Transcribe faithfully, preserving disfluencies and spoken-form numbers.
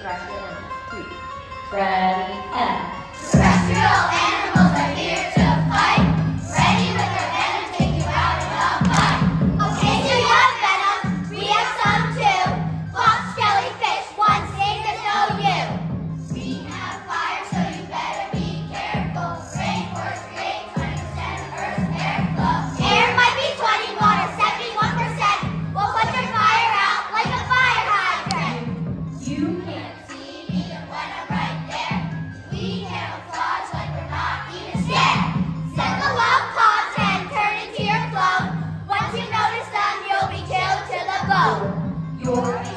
terrestrial animals. Please. Ready, and. Terrestrial animals are here to fight. Ready with their venom, take you out in a fight. Okay, so you have venom, we have some too. Fox, jellyfish, one sting, there's no you. We have fire, so you better be careful. Rainforest create twenty percent of Earth's airflow. Air might be twenty, water seventy-one percent. We'll put your fire out like a fire hydrant. You can't see me when I'm right there. We camouflage like we're not even scared. Send the loud pods and turn into your clone. Once you notice them, you'll be killed to the bone. You're